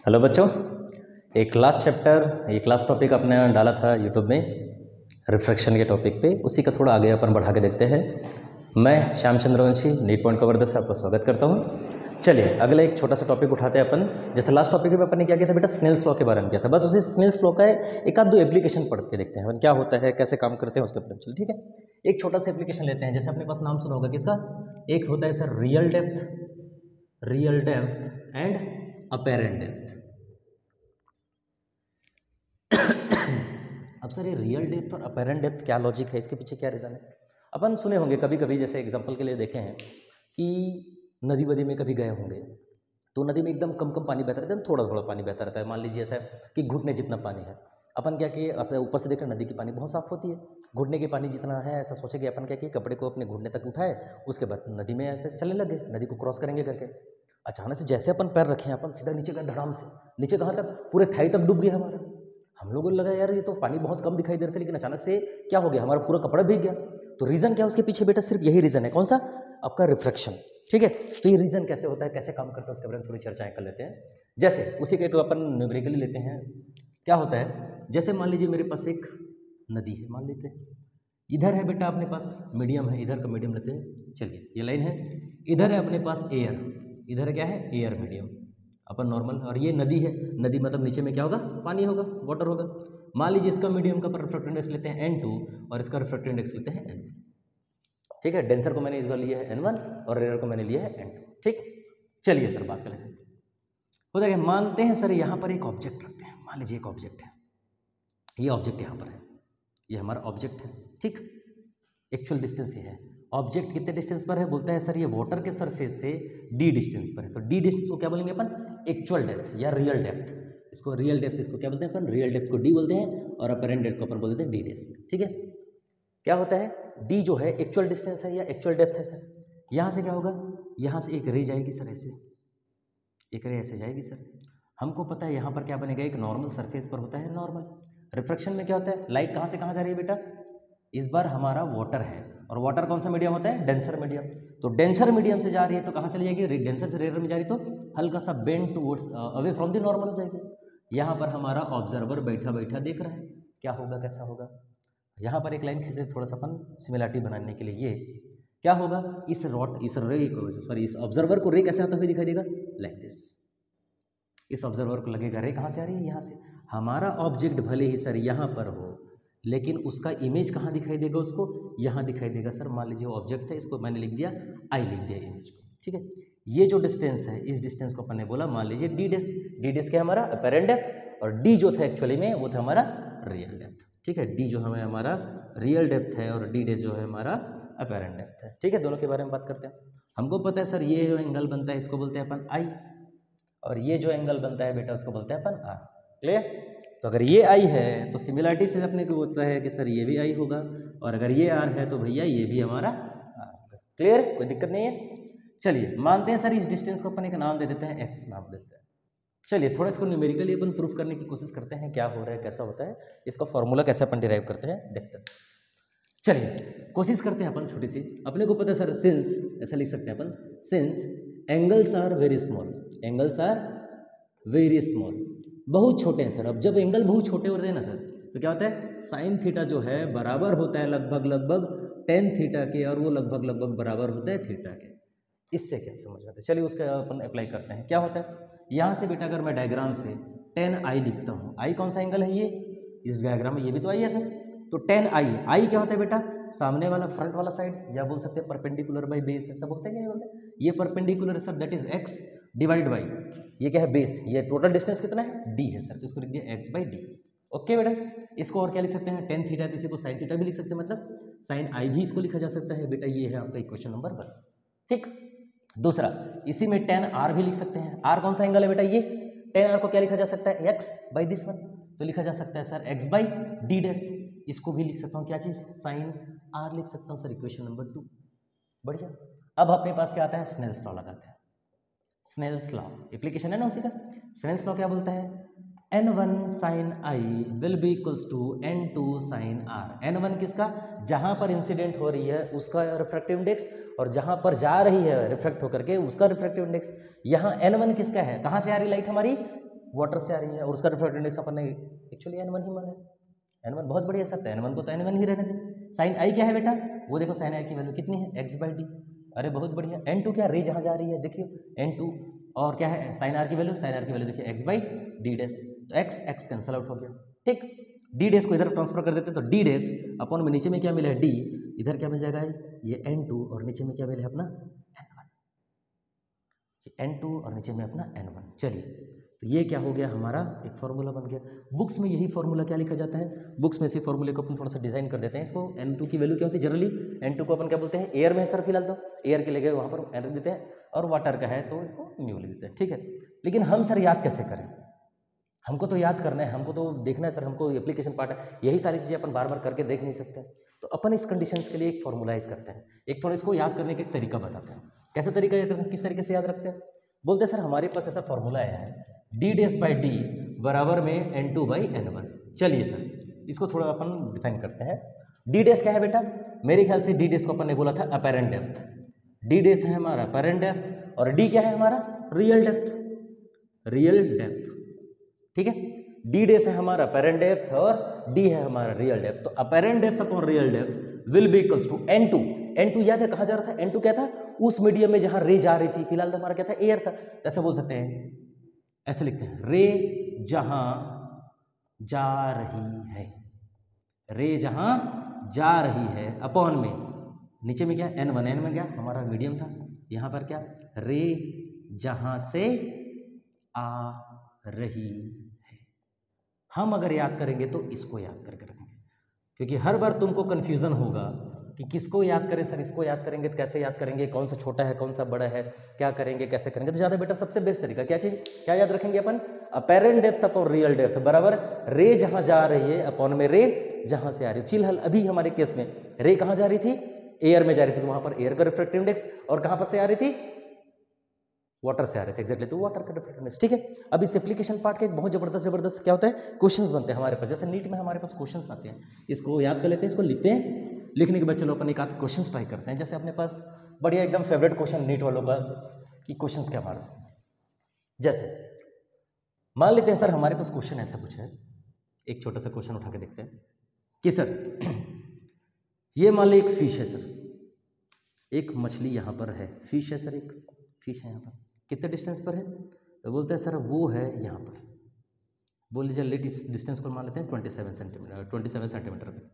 Hello बच्चों, एक class chapter ये क्लास टॉपिक आपने डाला था यूट्यूब में रिफ्रैक्शन के टॉपिक पे, उसी का थोड़ा आगे अपन बढ़ा के देखते हैं। मैं Shyam Chandra Vanshi NEET point cover से आपका स्वागत करता हूँ। चलिए अगला एक छोटा सा टॉपिक उठाते हैं अपन। जैसे लास्ट टॉपिक में अपन ने क्या किया था बेटा, स्नेल्स लॉ के बारे में किया था। बस उसी स्नेल्स लॉ का एक आध दो एप्लीकेशन पढ़ के देखते हैं अपन क्या होता है, कैसे काम करते हैं उसके ऊपर। चलिए ठीक है, एक छोटा सा एप्लीकेशन लेते हैं। जैसे अपने पास नाम सुना होगा किसका, एक होता है sir real depth and apparent depth. अब सर ये रियल डेप्थ और अपेरेंट डेप्थ क्या लॉजिक है, इसके पीछे क्या रीज़न है? अपन सुने होंगे कभी कभी, जैसे एग्जांपल के लिए देखे हैं कि नदी वदी में कभी गए होंगे तो नदी में एकदम कम पानी बहता रहता है, थोड़ा थोड़ा पानी बहता रहता है। मान लीजिए ऐसा कि घुटने जितना पानी है। अपन क्या किए, अपने ऊपर से देख रहे नदी की पानी बहुत साफ होती है, घुटने के पानी जितना है ऐसा सोचे कि अपन क्या किए, कपड़े को अपने घुटने तक उठाए, उसके बाद नदी में ऐसे चलने लगे, नदी को क्रॉस करेंगे करके। अचानक से जैसे अपन पैर रखे, अपन सीधा नीचे गए धड़ाम से। नीचे कहाँ तक, पूरे थाई तक डूब गया हमारा। हम लोगों को लगा यार ये तो पानी बहुत कम दिखाई दे रहा था, लेकिन अचानक से क्या हो गया, हमारा पूरा कपड़ा भीग गया। तो रीज़न क्या है उसके पीछे बेटा, सिर्फ यही रीज़न है। कौन सा? आपका रिफ्रैक्शन। ठीक है, तो ये रीज़न कैसे होता है, कैसे काम करता है, उसके बारे में थोड़ी चर्चाएं कर लेते हैं। जैसे उसी के एक अपन न्यूमेरिकली लेते हैं। क्या होता है, जैसे मान लीजिए मेरे पास एक नदी है, मान लेते हैं इधर है बेटा अपने पास मीडियम है, इधर का मीडियम लेते हैं। चलिए ये लाइन है, इधर है अपने पास एयर, इधर क्या है एयर मीडियम अपन नॉर्मल, और ये नदी है। नदी मतलब नीचे में क्या होगा, पानी होगा, वाटर होगा। मान लीजिए इसका मीडियम का रिफ्रैक्टिव इंडेक्स लेते हैं N2 और इसका रिफ्रैक्टिव इंडेक्स लेते हैं N1। ठीक है, डेंसर को मैंने इस बार लिया है N1 और रेयर को मैंने लिया है N2। ठीक, चलिए सर बात कर लेते हैं। हो जाएगा, मानते हैं सर यहाँ पर एक ऑब्जेक्ट रखते हैं। मान लीजिए एक ऑब्जेक्ट है, ये ऑब्जेक्ट यहाँ पर है, ये हमारा ऑब्जेक्ट है। ठीक, एक्चुअल डिस्टेंस ये है। ऑब्जेक्ट कितने डिस्टेंस पर है, बोलता है सर ये वाटर के सरफेस से d डिस्टेंस पर है। तो d डिस्टेंस को क्या बोलेंगे अपन, एक्चुअल डेप्थ या रियल डेप्थ। इसको रियल डेप्थ, इसको क्या बोलते हैं अपन, रियल डेप्थ को d बोलते हैं, और अपेरेंट डेप्थ को अपन बोलते हैं d डेप्थ। ठीक है, क्या होता है, d जो है एक्चुअल डिस्टेंस है या एक्चुअल डेप्थ है सर। यहाँ से क्या होगा, यहाँ से एक रे जाएगी सर, ऐसे एक रे ऐसे जाएगी सर। हमको पता है यहाँ पर क्या बनेगा, एक नॉर्मल सरफेस पर होता है नॉर्मल। रिफ्रैक्शन में क्या होता है, लाइट कहाँ से कहाँ जा रही है बेटा, इस बार हमारा वाटर है, और वाटर कौन सा मीडियम होता है, डेंसर मीडियम। तो डेंसर मीडियम से जा रही है तो कहाँ चली जाएगी, डेंसर से रेयर में जा रही तो हल्का सा bend towards away from the normal हो जाएगी। यहाँ पर हमारा ऑब्जर्वर बैठा बैठा देख रहा है क्या होगा, कैसा होगा। यहाँ पर एक लाइन खींचते थोड़ा सा अपन सिमिलरिटी बनाने के लिए। ये क्या होगा, इस रे को, सॉरी इस ऑब्जर्वर को रे कैसे आता हुआ दिखाई देगा, लाइक दिस। इस ऑब्जर्वर को लगेगा रे कहाँ से आ रही है, यहाँ से। हमारा ऑब्जेक्ट भले ही सर यहाँ पर हो, लेकिन उसका इमेज कहाँ दिखाई देगा, उसको यहाँ दिखाई देगा सर। मान लीजिए ऑब्जेक्ट है, इसको मैंने लिख दिया आई, लिख दिया इमेज को। ठीक है, ये जो डिस्टेंस है, इस डिस्टेंस को अपन ने बोला मान लीजिए डी डेस क्या हमारा अपेरेंट डेप्थ, और डी जो था एक्चुअली में वो था हमारा रियल डेप्थ। ठीक है, डी जो हमें हमारा रियल डेप्थ है और डी डेस जो है हमारा अपेरेंट डेप्थ है। ठीक है, दोनों के बारे में बात करते हैं। हमको पता है सर ये जो एंगल बनता है इसको बोलते हैं अपन आई, और ये जो एंगल बनता है बेटा उसको बोलते हैं अपन आर। क्लियर? तो अगर ये आई है तो सिमिलरिटी से अपने को बोलता है कि सर ये भी आई होगा, और अगर ये आर है तो भैया ये भी हमारा आर होगा। क्लियर? कोई दिक्कत नहीं है। चलिए मानते हैं सर इस डिस्टेंस को अपन एक नाम दे देते हैं, एक्स नाम देते हैं। चलिए थोड़ा इसको न्यूमेरिकली अपन प्रूफ करने की कोशिश करते हैं, क्या हो रहा है, कैसा होता है, इसका फॉर्मूला कैसे अपन डिराइव करते हैं, देखते हैं। चलिए कोशिश करते हैं अपन छोटी सी। अपने को पता है सर, सिंस ऐसा लिख सकते हैं अपन, since angles are very small, angles are very small, बहुत छोटे हैं सर। अब जब एंगल बहुत छोटे होते हैं ना सर, तो क्या होता है, साइन थीटा जो है बराबर होता है लगभग टेन थीटा के, और वो लगभग बराबर होता है थीटा के। इससे क्या समझ आता है, चलिए उसका अपन अप्लाई करते हैं। क्या होता है, यहाँ से बेटा अगर मैं डायग्राम से 10i लिखता हूँ, आई कौन सा एंगल है, ये इस डायग्राम में ये भी तो आई है सर। तो 10i क्या होता है बेटा, सामने वाला फ्रंट वाला साइड, या बोल सकते हैं परपेंडिकुलर बाई बेस, ऐसा बोलते हैं क्या, ये बोलते हैं ये परपेंडिकुलर है sir, that is x divide by ये क्या है, बेस। ये टोटल डिस्टेंस कितना है, डी है सर, तो इसको लिख दिया एक्स बाई डी। ओके बेटा, इसको और क्या लिख सकते हैं, टेन थीटा, इसी को साइन थीटा भी लिख सकते हैं, मतलब साइन आई भी इसको लिखा जा सकता है बेटा। ये है आपका इक्वेशन नंबर 1। ठीक, दूसरा इसी में 10r भी लिख सकते हैं। r कौन सा एंगल है बेटा, ये 10r को क्या लिखा जा सकता है, x बाई दिस वन, तो लिखा जा सकता है sir x by D dash. इसको भी लिख सकता हूँ क्या चीज़, साइन r लिख सकता हूँ सर, इक्वेशन नंबर 2। बढ़िया। अब अपने पास क्या आता है, स्नेल्स लॉ लगाते हैं। स्नेल्स लॉ एप्लीकेशन है ना उसी का। स्नेल्स लॉ क्या बोलता है, n1 sine I will be equals to n2 sine r। n1 किसका, जहाँ पर इंसिडेंट हो रही है उसका रिफ्रैक्टिव इंडेक्स, और जहाँ पर जा रही है रिफ्रैक्ट होकर के उसका रिफ्रैक्टिव इंडेक्स। यहाँ n1 किसका है, कहाँ से आ रही लाइट हमारी, वाटर से आ रही है और उसका रिफ्रैक्टिव इंडेक्स अपन ने एक्चुअली N1 ही माना है। N1 बहुत बढ़िया सर, तो N1 को तो N1 ही रहने दें। साइन आई क्या है बेटा, वो देखो साइन आई की वैल्यू कितनी है, x/d। अरे बहुत बढ़िया। N2 क्या, रे जहाँ जा रही है देखिए N2, और क्या है साइन आर की वैल्यू, साइन आर की वैल्यू देखिए x/d डैश, तो x कैंसिल आउट हो गया, ठीक। d डैश को इधर ट्रांसफर कर देते हैं, तो d डैश अपॉन में नीचे में क्या मिला है d, इधर क्या मिल जाएगा ये N2 और नीचे में क्या मिला है अपना N1, ये N2 और नीचे में अपना N1। चलिए तो ये क्या हो गया हमारा एक फार्मूला बन गया। बुक्स में यही फार्मूला क्या लिखा जाता है, बुक्स में इसी फार्मूले को अपन थोड़ा सा डिजाइन कर देते हैं। इसको N2 की वैल्यू क्या होती है जनरली, N2 को अपन क्या बोलते हैं, एयर में है सर फिलहाल, तो एयर के लिए वहाँ पर N देते हैं, और वाटर का है तो इसको म्यू लिख देते हैं, ठीक है। लेकिन हम सर याद कैसे करें, हमको तो याद करना है, हमको तो देखना है सर, हमको एप्लीकेशन पार्ट है, यही सारी चीज़ें अपन बार बार करके देख नहीं सकते। तो अपन इस कंडीशंस के लिए एक फॉर्मुलाइज करते हैं, एक थोड़ा इसको याद करने का एक तरीका बताते हैं। कैसे तरीका याद करते हैं, किस तरीके से याद रखते हैं, बोलते हैं सर हमारे पास ऐसा फॉर्मूला आया है d डैश बाई डी बराबर में N2 बाई N1। चलिए सर इसको थोड़ा अपन डिफाइन करते हैं। d डैश क्या है बेटा, मेरे ख्याल से d डैश को अपन ने बोला था अपेरेंट डेप्थ, d डैश है हमारा अपेरेंट डेप्थ और d क्या है हमारा रियल डेप्थ, रियल डेप्थ, ठीक है। d डैश है हमारा अपेरेंट डेप्थ और d है हमारा रियल डेप्थ, तो apparent depth upon real depth will be equals to N2। N2 याद है कहाँ जा रहा था, N2 क्या था, उस मीडियम में जहां रे जा रही थी, फिलहाल तो हमारा क्या था एयर था, तो ऐसा बोल सकते हैं, ऐसे लिखते हैं रे जहां जा रही है, रे जहां जा रही है अपॉन में नीचे में क्या N1, N1 क्या हमारा मीडियम था, यहां पर क्या रे जहां से आ रही है। हम अगर याद करेंगे तो इसको याद करके रखेंगे, क्योंकि हर बार तुमको कंफ्यूजन होगा कि किसको याद करें सर, इसको याद करेंगे तो कैसे याद करेंगे, कौन सा छोटा है कौन सा बड़ा है, क्या करेंगे कैसे करेंगे, तो ज़्यादा बेटर सबसे बेस्ट तरीका क्या चीज़ क्या याद रखेंगे अपन, apparent depth upon real depth बराबर रे जहाँ जा रही है अपॉन में रे जहाँ से आ रही है। फिलहाल अभी हमारे केस में रे कहाँ जा रही थी, एयर में जा रही थी, तो वहाँ पर एयर का रिफ्रैक्टिव इंडेक्स, और कहाँ पर से आ रही थी, वाटर से आ रहे थे एक्जैक्टली, तो वाटर का रिफ्रैक्टिव इंडेक्स, ठीक है। अब इस एप्लीकेशन पार्ट के एक बहुत जबरदस्त क्या होता है, क्वेश्चंस बनते हैं हमारे पास, जैसे नीट में हमारे पास क्वेश्चंस आते हैं, इसको याद कर लेते हैं, इसको लिखते हैं, लिखने के बाद चलो अपन एक आध क्वेश्चंस ट्राई करते हैं। जैसे अपने पास बढ़िया एकदम फेवरेट क्वेश्चन नीट वालों का कि क्वेश्चंस क्या मारो, जैसे मान लेते हैं सर हमारे पास क्वेश्चन ऐसा कुछ है, एक छोटा सा क्वेश्चन उठा के देखते हैं कि सर ये मान लीजिए एक फिश है सर, एक मछली यहाँ पर है, फिश है सर, एक फिश है यहाँ पर, कितने डिस्टेंस पर है, तो बोलते हैं सर वो है यहाँ पर, बोल लीजिए लेट इस डिस्टेंस को मान लेते हैं 27 सेंटीमीटर, 27 सेंटीमीटर पर,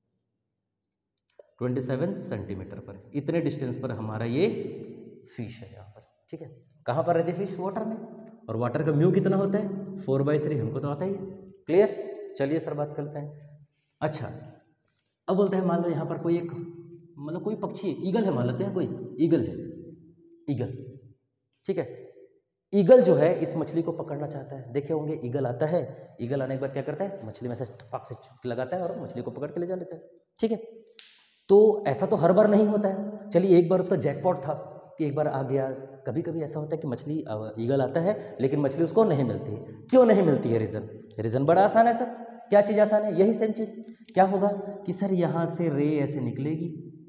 27 सेंटीमीटर पर, इतने डिस्टेंस पर हमारा ये फिश है यहाँ पर, ठीक है। कहाँ पर रहती है फिश, वाटर में, और वाटर का म्यू कितना होता है 4/3, हमको तो आता ही है, क्लियर। चलिए सर बात करते हैं। अच्छा अब बोलते हैं मान लो यहाँ पर कोई एक मतलब कोई पक्षी है, ईगल है मान लेते हैं, कोई ईगल है, ईगल, ठीक है। ईगल जो है इस मछली को पकड़ना चाहता है, देखे होंगे ईगल आता है, ईगल आने के बाद क्या करता है, मछली में से टपक से लगाता है और मछली को पकड़ के ले जा लेता है, ठीक है। तो ऐसा तो हर बार नहीं होता है, चलिए एक बार उसका जैकपॉट था कि एक बार आ गया, कभी कभी ऐसा होता है कि मछली ईगल आता है लेकिन मछली उसको नहीं मिलती, क्यों नहीं मिलती है, रीज़न बड़ा आसान है सर, क्या चीज़ आसान है, यही सेम चीज़, क्या होगा कि सर यहाँ से रे ऐसे निकलेगी,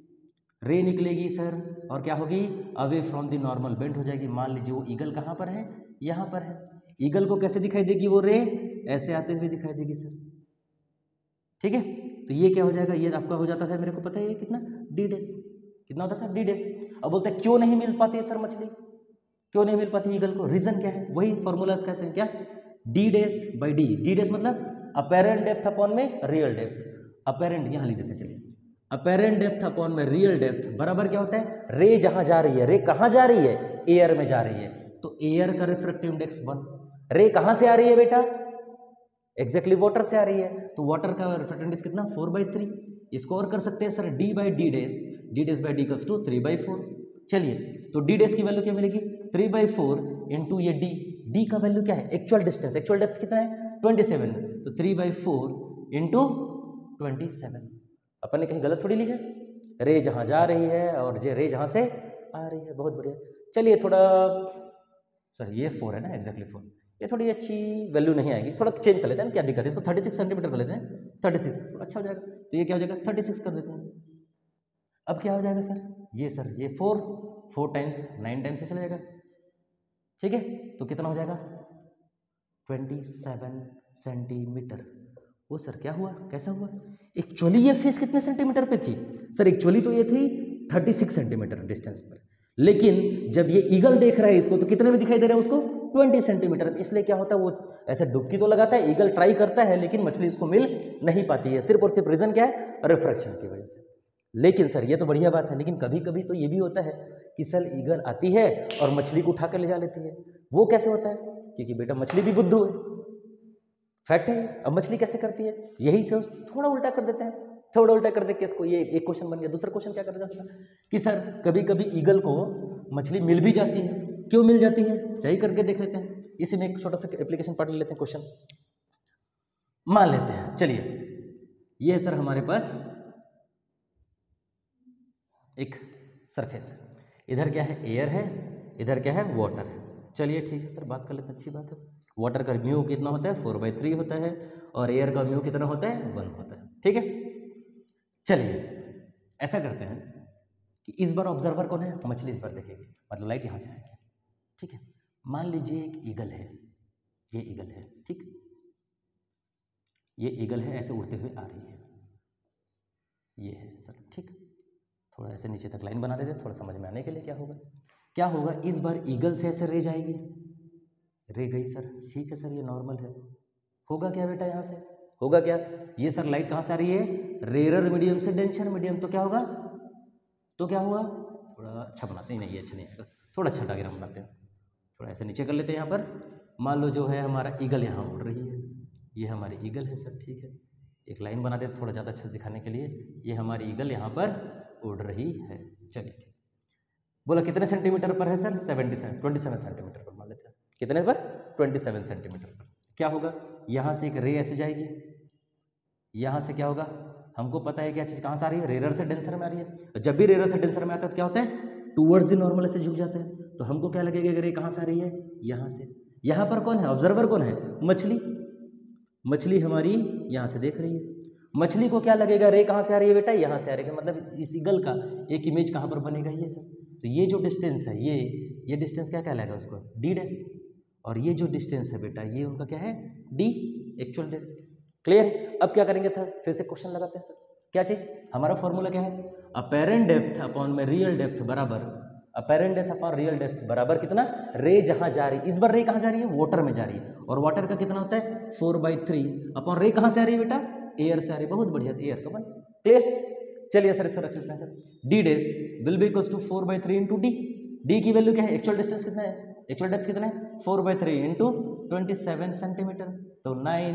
रे निकलेगी सर, और क्या होगी away from the normal bend हो जाएगी। मान लीजिए वो ईगल कहाँ पर है, यहाँ पर है, ईगल को कैसे दिखाई देगी, वो रे ऐसे आते हुए दिखाई देगी सर, ठीक है। तो ये क्या हो जाएगा, ये आपका हो जाता था, मेरे को पता है ये कितना d डैश, कितना होता था d डैश। अब बोलते हैं क्यों नहीं मिल पाती है सर मछली, क्यों नहीं मिल पाती ईगल को, रीजन क्या है, वही फॉर्मूलाज कहते हैं क्या, d dash by D, d dash मतलब अपेरेंट डेप्थ अपॉन में रियल डेप्थ, अपेरेंट यहाँ लिख देते हैं, चलिए अपेरेंट डेप्थ अपॉन में रियल डेप्थ बराबर क्या होता है, रे जहां जा रही है, रे कहां जा रही है, एयर में जा रही है, तो एयर का रिफ्रैक्टिव इंडेक्स 1, रे कहां से आ रही है बेटा, एग्जैक्टली वाटर से आ रही है, तो वाटर का रिफ्रैक्टिव इंडेक्स कितना 4/3, इसको और कर सकते हैं sir d by D dash, d dash by D equals to 3/4। चलिए तो d डैश की वैल्यू क्या मिलेगी 3/4 इंटू ये d का वैल्यू क्या है, एक्चुअल डिस्टेंस, एक्चुअल डेप्थ कितना है 27, तो 3/4 इंटू 27, अपन ने कहीं गलत थोड़ी लिखा, रे जहां जा रही है और रे जहां से आ रही है, बहुत बढ़िया। चलिए थोड़ा सॉरी ये 4 है ना, एग्जैक्टली 4, ये थोड़ी अच्छी वैल्यू नहीं आएगी, थोड़ा चेंज कर लेते हैं ना, क्या दिक्कत है, इसको 36 सेंटीमीटर कर लेते हैं, 36 थोड़ा अच्छा हो जाएगा, तो ये क्या हो जाएगा 36 कर देते हैं। अब क्या हो जाएगा सर, ये 4 टाइम्स 9 टाइम्स से चला जाएगा, ठीक है, तो कितना हो जाएगा 27 सेंटीमीटर। वो सर क्या हुआ, कैसा हुआ? एक्चुअली ये फिश कितने सेंटीमीटर पे थी सर? एक्चुअली तो ये थी 36 सेंटीमीटर डिस्टेंस पर, लेकिन जब ये ईगल देख रहा है इसको तो कितने में दिखाई दे रहा है उसको? 20 सेंटीमीटर। इसलिए क्या होता है, वो ऐसे डुबकी तो लगाता है, ईगल ट्राई करता है, लेकिन मछली उसको मिल नहीं पाती है। सिर्फ और सिर्फ रीजन क्या है? रिफ्रैक्शन की वजह से। लेकिन सर ये तो बढ़िया बात है, लेकिन कभी कभी तो ये भी होता है कि सर ईगल आती है और मछली को उठा कर ले जा लेती है। वो कैसे होता है? क्योंकि बेटा मछली भी बुद्धू है, फैक्ट है। अब मछली कैसे करती है? यही से थोड़ा उल्टा कर देते हैं, थोड़ा उल्टा कर दे के इसको, ये एक क्वेश्चन बन गया। दूसरा क्वेश्चन क्या कर जा सकता कि सर कभी कभी ईगल को मछली मिल भी जाती है। क्यों मिल जाती है? सही करके देख लेते हैं। इसी में एक छोटा सा एप्लीकेशन पढ़ लेते हैं, क्वेश्चन मान लेते हैं। चलिए, ये है सर हमारे पास एक सरफेस है, इधर क्या है? एयर है, इधर क्या है? वाटर है। चलिए ठीक है सर, बात कर लेते हैं, अच्छी बात है। वाटर का म्यू कितना होता है? 4/3 होता है, और एयर का म्यू कितना होता है? 1 होता है। ठीक है, चलिए ऐसा करते हैं कि इस बार ऑब्जर्वर कौन है? मछली इस बार देखेगी, मतलब लाइट यहाँ से आएगी। ठीक है, मान लीजिए एक ईगल है, ये ईगल है, ठीक, ये ईगल है, ऐसे उड़ते हुए आ रही है, ये है सर, ठीक। थोड़ा ऐसे नीचे तक लाइन बना देते, थोड़ा समझ में आने के लिए। क्या होगा, क्या होगा? इस बार ईगल से ऐसे रे जाएगी, रे गई सर, ठीक है सर, ये नॉर्मल है। होगा क्या बेटा यहाँ से? होगा क्या? ये सर लाइट कहाँ से आ रही है? रेयर मीडियम से डेंसर मीडियम, तो क्या होगा? तो क्या हुआ? थोड़ा अच्छा बनाते हैं, नहीं ये अच्छा नहीं आएगा, थोड़ा अच्छा डायग्राम बनाते हैं, थोड़ा ऐसे नीचे कर लेते हैं। यहाँ पर मान लो जो है हमारा ईगल यहाँ उड़ रही है, ये हमारी ईगल है सर, ठीक है। एक लाइन बना देते थोड़ा ज़्यादा अच्छे से दिखाने के लिए, ये हमारी ईगल यहाँ पर उड़ रही है। चलिए ठीक, बोला कितने सेंटीमीटर पर है सर? 27 सेंटीमीटर पर मान लेते हैं। कितने पर? 27 सेंटीमीटर पर। क्या होगा? यहाँ से एक रे ऐसे जाएगी, यहाँ से क्या होगा? हमको पता है क्या चीज़ कहाँ से आ रही है? रेयर से डेंसर में आ रही है। जब भी रेयर से डेंसर में आता है तो क्या होता है? टूवर्ड्स द नॉर्मल ऐसे झुक जाते हैं। तो हमको क्या लगेगा कि रे कहाँ से आ रही है? यहाँ से। यहाँ पर कौन है? ऑब्जर्वर कौन है? मछली। मछली हमारी यहाँ से देख रही है, मछली को क्या लगेगा? रे कहाँ से आ रही है बेटा? यहाँ से आ रही है। मतलब इस ईगल का एक इमेज कहाँ पर बनेगा? ये सर। तो ये जो डिस्टेंस है, ये डिस्टेंस क्या कहलाएगा उसको? D dash. और ये जो डिस्टेंस है बेटा, ये उनका क्या है? D, actual depth. क्लियर? अब क्या करेंगे था? फिर से क्वेश्चन लगाते हैं सर। क्या चीज़? हमारा फॉर्मूला क्या है? अपेरेंट डेप्थ अपॉन में रियल डेप्थ बराबर, apparent depth upon real depth बराबर कितना? रे जहाँ जा रही, इस बार रे कहाँ जा रही है? वाटर में जा रही है। और वाटर का कितना होता है? 4/3 अपॉन रे कहाँ से आ रही है बेटा? एयर से आ रही है। बहुत बढ़िया, एयर का बन। क्लियर? चलिए सर इसको रख सकते हैं sir. D dash will be equals to 4/3 into D. D की वैल्यू क्या है? एक्चुअल डिस्टेंस कितना है? एक्चुअल डेप्थ कितना है? 4/3 इंटू 27 सेंटीमीटर। तो 9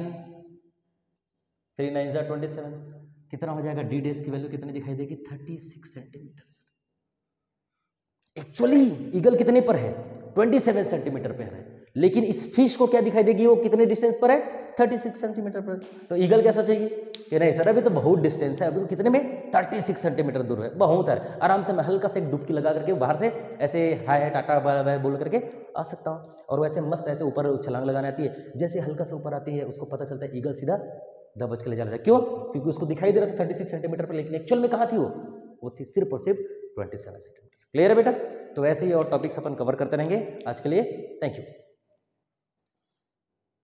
3 9 27 कितना हो जाएगा? डी डैश की वैल्यू कितनी दिखाई देगी? 36 सेंटीमीटर। एक्चुअली ईगल कितने पर है? 27 सेंटीमीटर पे है, लेकिन इस फिश को क्या दिखाई देगी? वो कितने डिस्टेंस पर है? 36 सेंटीमीटर पर। तो ईगल क्या सोचेगी कि नहीं सर अभी तो बहुत डिस्टेंस है, अभी तो कितने में? 36 सेंटीमीटर दूर है, बहुत है, आराम से मैं हल्का से एक डुबकी लगा करके बाहर से ऐसे हाय टाटा बाय बाय बोल करके आ सकता हूँ। और वैसे मस्त ऐसे ऊपर छलांग लगाने आती है, जैसे हल्का से ऊपर आती है उसको पता चलता है ईगल सीधा दबोच के ले जा रहा है। क्यों? क्योंकि उसको दिखाई दे रहा था 36 सेंटीमीटर पर, लेकिन एक्चुअल में कहाँ थी वो थी सिर्फ और सिर्फ 27 सेंटीमीटर। क्लियर है बेटा? तो ऐसे ही और टॉपिक्स अपन कवर करते रहेंगे। आज के लिए थैंक यू।